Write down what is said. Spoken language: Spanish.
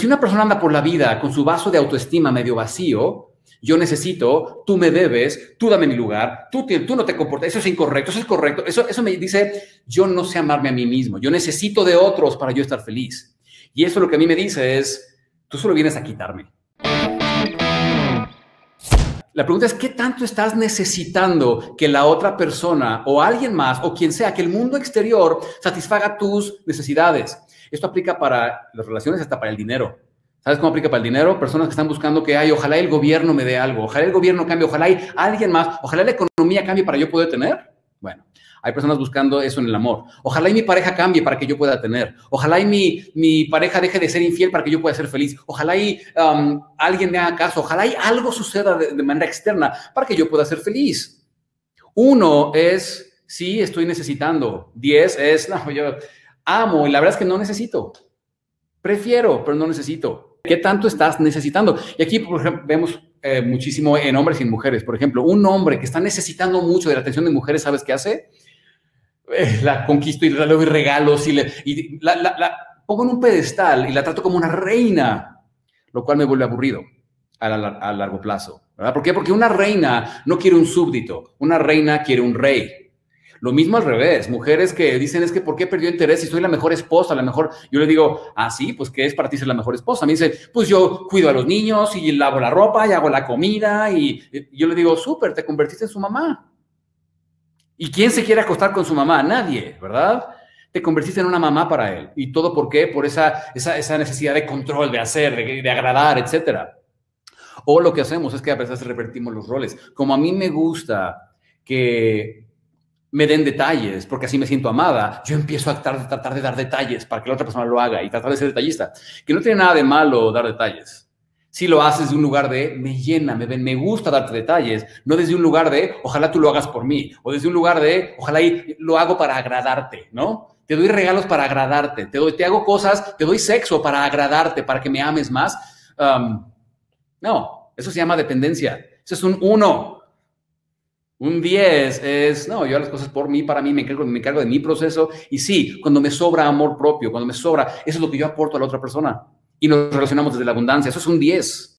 si una persona anda por la vida con su vaso de autoestima medio vacío, yo necesito, tú me debes, tú dame mi lugar, tú no te comportas, eso es incorrecto, eso es correcto, eso me dice, yo no sé amarme a mí mismo, yo necesito de otros para yo estar feliz. Y eso lo que a mí me dice es, tú solo vienes a quitarme. La pregunta es, ¿qué tanto estás necesitando que la otra persona o alguien más o quien sea, que el mundo exterior satisfaga tus necesidades? Esto aplica para las relaciones, hasta para el dinero. ¿Sabes cómo aplica para el dinero? Personas que están buscando que, ay, ojalá el gobierno me dé algo, ojalá el gobierno cambie, ojalá hay alguien más, ojalá la economía cambie para yo poder tener. Bueno, hay personas buscando eso en el amor. Ojalá y mi pareja cambie para que yo pueda tener. Ojalá y mi pareja deje de ser infiel para que yo pueda ser feliz. Ojalá y alguien me haga caso. Ojalá y algo suceda de manera externa para que yo pueda ser feliz. 1 es, sí, estoy necesitando. 10 es, no, yo amo y la verdad es que no necesito. Prefiero, pero no necesito. ¿Qué tanto estás necesitando? Y aquí, por ejemplo, vemos muchísimo en hombres y en mujeres. Por ejemplo, un hombre que está necesitando mucho de la atención de mujeres, ¿sabes qué hace? La conquisto y le doy regalos y la pongo en un pedestal y la trato como una reina, lo cual me vuelve aburrido a largo plazo, ¿verdad? ¿Por qué? Porque una reina no quiere un súbdito, una reina quiere un rey. Lo mismo al revés, mujeres que dicen, es que ¿por qué perdió interés si soy la mejor esposa, la mejor? Yo le digo, sí, pues ¿qué es para ti ser la mejor esposa? Me dice, pues yo cuido a los niños y lavo la ropa y hago la comida y yo le digo, súper, te convertiste en su mamá. ¿Y quién se quiere acostar con su mamá? Nadie, ¿verdad? Te convertiste en una mamá para él. ¿Y todo por qué? Por esa necesidad de control, de hacer, de agradar, etcétera. O lo que hacemos es que a veces revertimos los roles. Como a mí me gusta que me den detalles, porque así me siento amada, yo empiezo a tratar de dar detalles para que la otra persona lo haga y tratar de ser detallista. Que no tiene nada de malo dar detalles. Si lo haces de un lugar de, me llena, me gusta darte detalles, no desde un lugar de, ojalá tú lo hagas por mí, o desde un lugar de, ojalá y lo hago para agradarte, ¿no? Te doy regalos para agradarte, te hago cosas, te doy sexo para agradarte, para que me ames más. No, eso se llama dependencia. Eso es un 1. Un 10 es, no, yo hago las cosas por mí, para mí, me encargo de mi proceso. Y sí, cuando me sobra amor propio, cuando me sobra, eso es lo que yo aporto a la otra persona. Y nos relacionamos desde la abundancia. Eso es un 10.